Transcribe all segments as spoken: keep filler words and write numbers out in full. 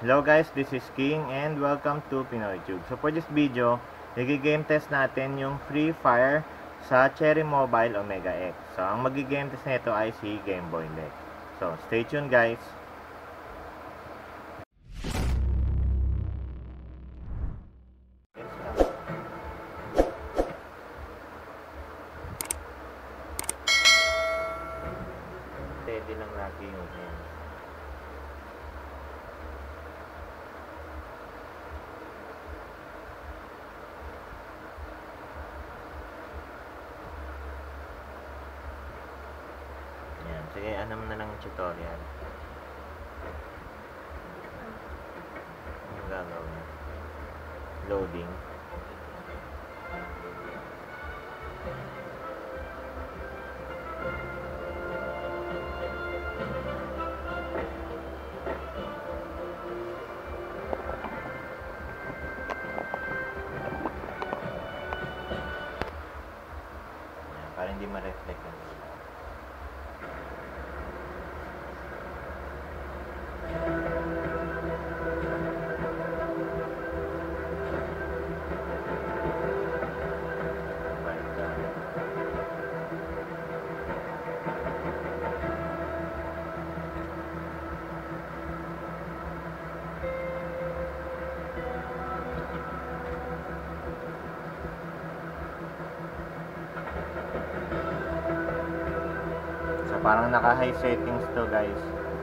Hello guys, this is King and welcome to Pinoy Tube. So for this video, nag-game test natin yung Free Fire sa Cherry Mobile Omega X. So ang mag-game test nito ay si Game Boy Lex. So stay tuned guys. Steady lang lagi yung hands. Sige, ano mo na lang yung tutorial. Ang gagawin. Loading. Ayan, para hindi ma-reflect yung parang naka-high settings to guys.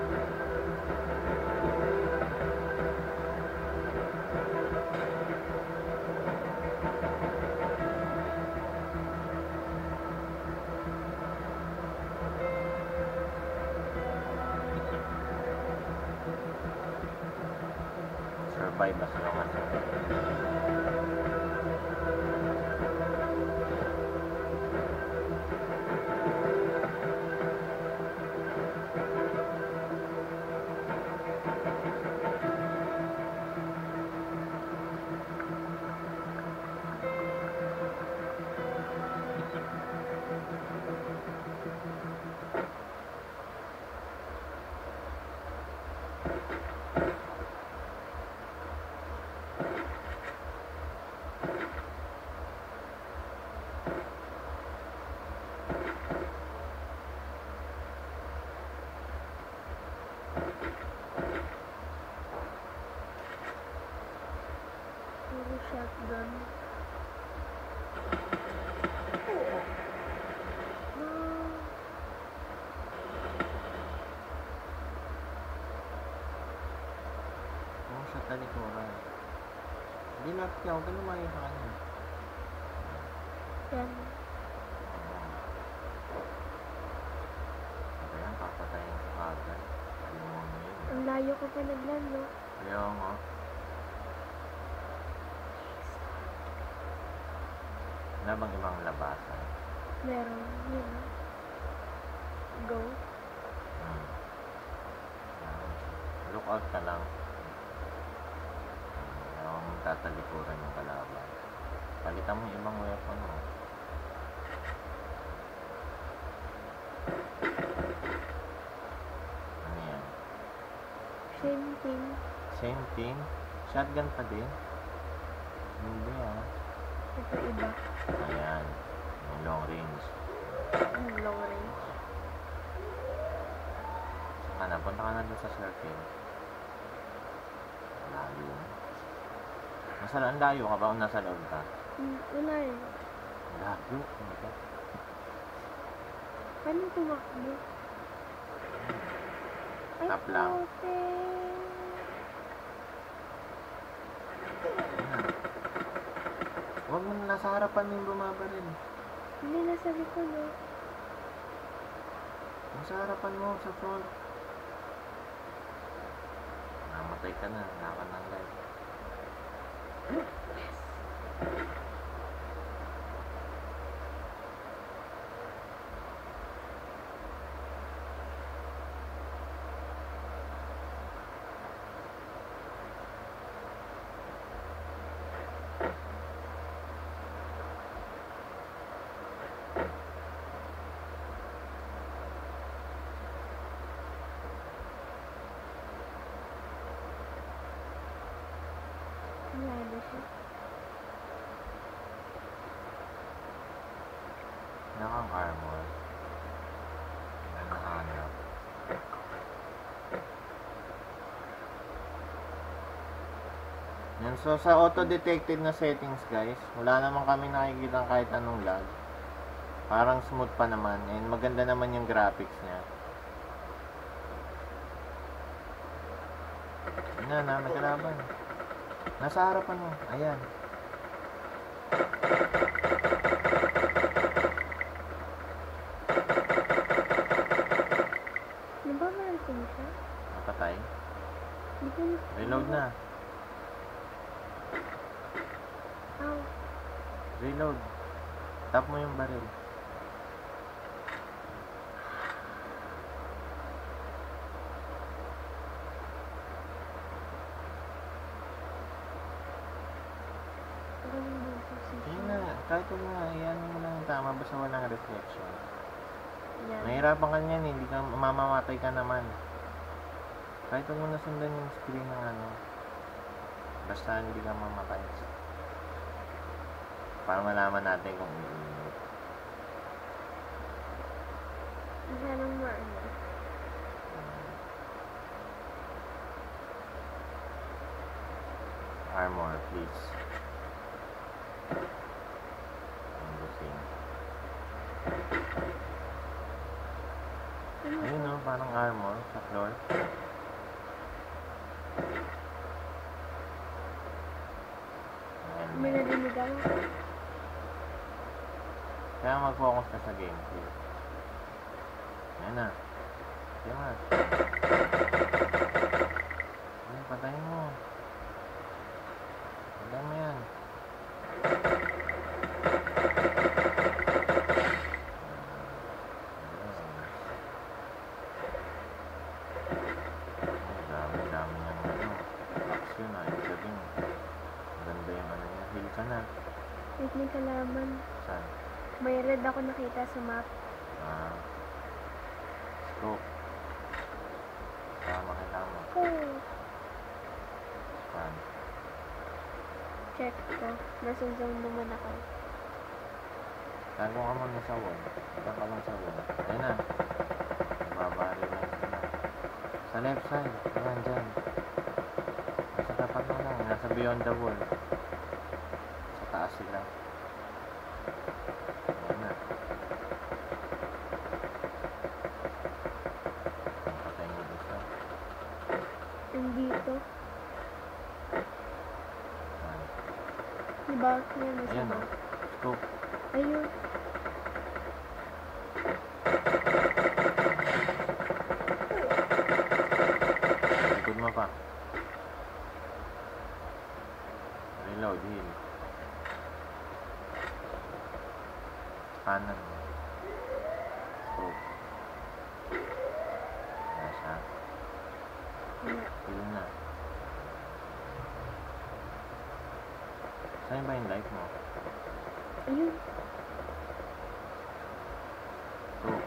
Survive as long as shotgun. No. oh, sa talikuran. Hindi natin ako ganun mayo sa kanya. Yan. Ito yan, papatayin ko agad. Ang layo ko pa naglan, no? Kaya nga. Wala bang ibang labasan? Meron. Yun. Go. Hmm. Look out ka lang. Ayaw mong tatalikuran yung kalaban. Palitan mo yung ibang weapon mo. Ano yan? Same thing. Same thing? Shotgun pa din? Hindi ah. Ito iba. Ayan. Yung long range. Long range. Saka na, punta ka na dun sa circle. Layo. Nasa ang layo ka ba o nasa loob ka? Hmm, wala eh. Layo? Ano ba? Paano tumakbo? Ay, Tap lang. puti. Huwag mo na nasa harapan mo yung bumabaril. Hindi, nasa likod eh. Nasa harapan mo, sa front. Namatay ka na, nakan ng life. Nakang armor. Yan, nahanap. Yan, so sa auto-detected na settings guys, wala naman kami nakikita kahit anong lag. Parang smooth pa naman, and maganda naman yung graphics niya. Yan na, nagkalaban. Nasa harapan mo, ayan. Nababaran ko mo siya? Napatay. Di ko na... Reload na. Ow. Reload. Tap mo yung baril. Parang yung position. Yun na, kahit kung nga, iyan mo lang yung tama, basta walang reflection. Yan. Mahirapan ka niyan, hindi ka, mamamatay ka naman. Kahit kung mo nasundan yung screen ng ano, basta hindi ka mamatay. Para malaman natin kung iinit. Masyadong maano. Armor, please. Interesting. Ano? Ayun no, parang armor sa floor. Ayan, May nadinig ako. kaya mag-focus ka sa gameplay. Ayan na. Ayan na. Ayan, patayin mo. Patayin mo yan. Ayan, dami-dami niyang ano. Action na. Ibig sabihin, maganda yung ano niya. Heal ka na. Wait, may kalaban. Saan? May red ako nakita sa map. Ah. Scope. Tama, kailangan mo. Oh. Saan? Check ko. Nasa zone naman ako. Tago ka muna sa wall. Tago ka lang sa wall. Ayan na. Nababali lang sila. Sa left side. Ayan, dyan. Nasa tapat mo lang. Nasa beyond the wall. Sa taas sila. Ayan na. Patay mo isa. Nandito. Ayan. Diba? Yan, nasa Ayan o. map. Scope. Ayun. Likod mo pa. Reload, heal. Kanan mo. Scope. Wala siya. Wala. Heal na. Saan ba yung life mo? Ayun. Scope.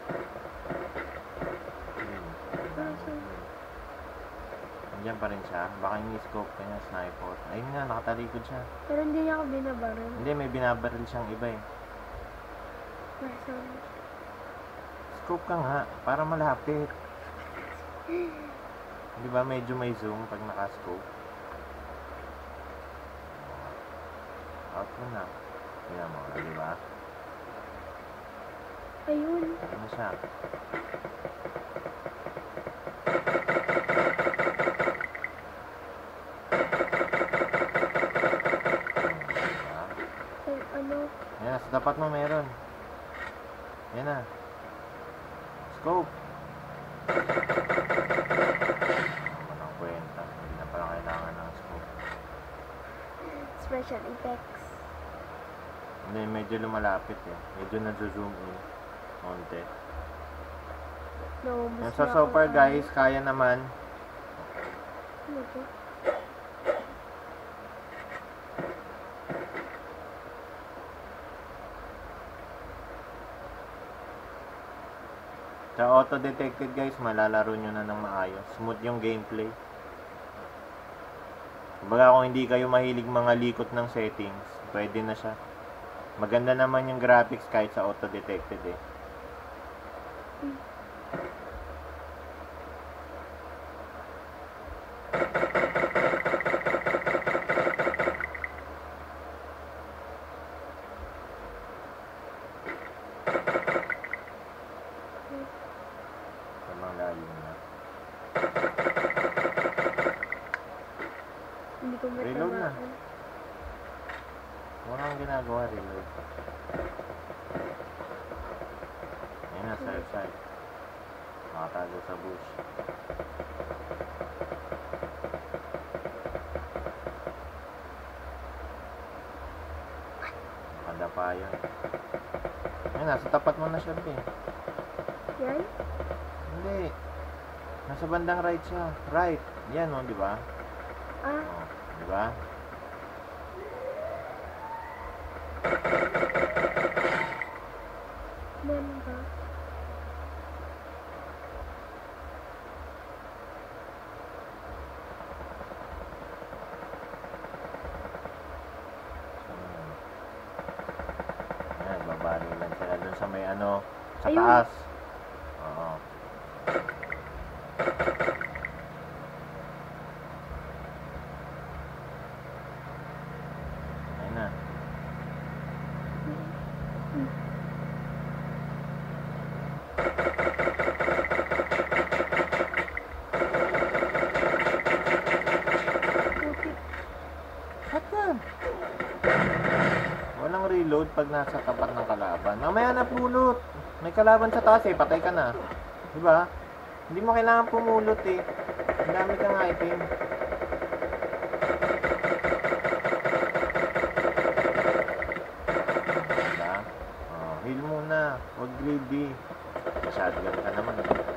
Heal. Ah, siya. Nandiyan pa rin siya. Baka yung scope kanya, sniper. Ayun nga, nakatalikod siya. Pero hindi niya ako binabaran. Hindi, may binabaril siyang iba eh. Nasa... Scope ka nga, para malapit. Di ba medyo may zoom pag naka-scope? Out mo na. Tingnan mo, di ba? Ayun. Ano siya? Diba? Ay, ano? Ayan, sa tapat mo meron. Ayan na. Scope. Walang kwenta. Hindi na pala kailangan ng scope. Special effects. Hindi, medyo lumalapit eh. Medyo na-zoom in. Konti. No, Yan, so, so far guys, kaya naman. Ano to? Sa auto-detected guys, malalaro nyo na ng maayos. Smooth yung gameplay. Kumbaga kung hindi kayo mahilig mga likot ng settings, pwede na siya. Maganda naman yung graphics kahit sa auto-detected eh. Tamang lalim na. Hindi ko Reload na. matamaan. Wala kang ginagawa, reload. Ayun na, side side. Makatago sa bush. Nakadapa yun. Ayun, nasa tapat mo na siya, be. Yan? Hindi. Nasa bandang right siya. Right. Yan, no, di ba? Ah, Oh, di ba? meron ba? Ayan, babali lang sila dun sa may ano, sa Ayun. taas. Oo. Ayun na. Putik. Shotgun. Walang reload pag nasa tapat ng kalaban. Mamaya na pulot. May kalaban sa taas eh, patay ka na. Diba? Hindi mo kailangan pumulot eh. Ang dami kang item. Diba? Oh, heal muna. Huwag greedy. Shotgun ka naman. Eh. Putik.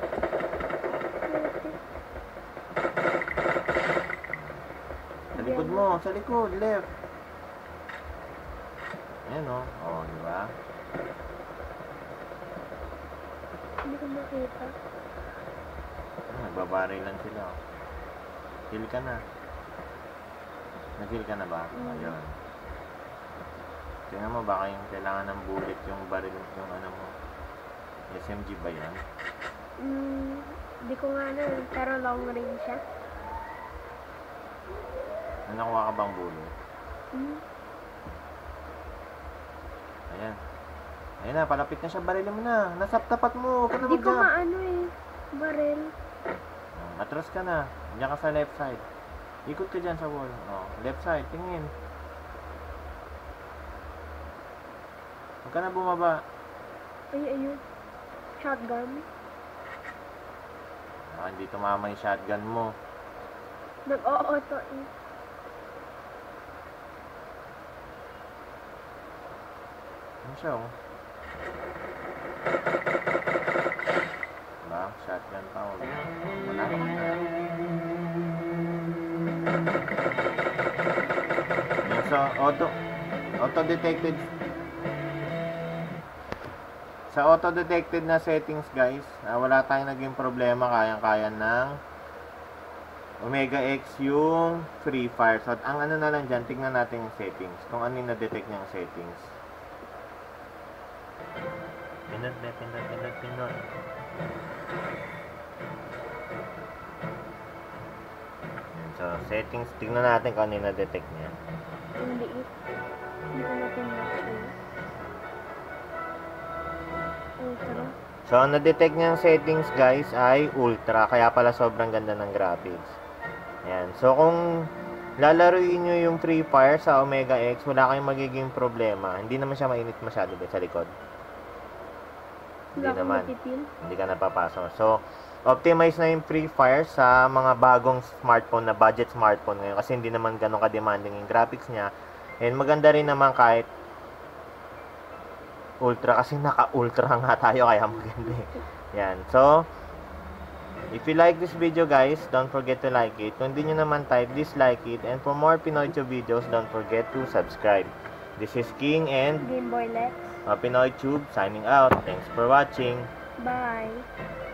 Sa likod mo, sa likod, left. Ayan o. Oh, di ba? Hindi ko makita. Ah, nagbabari lang sila. Oh. Heal ka na. Nag-heal ka na ba? Mm. Ayun. Tingnan mo, baka yung kailangan ng bullet yung baril yung ano mo. S M G ba yan? Hmm, hindi ko nga ano, eh, pero long range siya. Ano, nakuha ka bang bullet? Hmm. Ayan. Ayan na, palapit na siya. Barilin mo na. Nasa tapat mo. Huwag ka na Hindi ko mag-jump. maano eh. Barrel. Oh, atras ka na. Diyan ka sa left side. Ikot ka dyan sa wall. Oh, left side. Tingin. Huwag ka na bumaba. Ay, ayun. Shotgun. Baka hindi tumama yung shotgun mo. Nag-o-auto eh. Ano siya, oh? Diba? Shotgun pa, oh. Wala ka na. Yan, so, auto, auto-detected. Sa auto-detected na settings, guys, ah, wala tayong naging problema. Kayang-kaya ng Omega X yung Free Fire. So, ang ano na lang dyan, tignan natin yung settings. Kung ano yung na-detect niyang settings. Pinot, pinot, pinot, pinot. Yan, so, settings, tignan natin kung ano yung na-detect niya. Ang liit. Hindi ko natindak eh. Ultra. So, ang na-detect niyang settings, guys, ay ultra. Kaya pala sobrang ganda ng graphics. Ayan. So, kung lalaruin nyo yung Free Fire sa Omega X, wala kayong magiging problema. Hindi naman siya mainit masyado din sa likod. Hindi Wala akong naman. matipil. Hindi ka napapasok. So, optimize na yung Free Fire sa mga bagong smartphone na budget smartphone ngayon. Kasi hindi naman ganun ka-demanding yung graphics niya. And maganda rin naman kahit ultra. Kasi naka-ultra nga tayo kaya maganda eh. Yan. So, if you like this video, guys, don't forget to like it. Kung hindi nyo naman type, dislike it. And for more Pinoy Tube videos, don't forget to subscribe. This is King and Game Boy Lex. uh, Pinoy Tube signing out. Thanks for watching. Bye.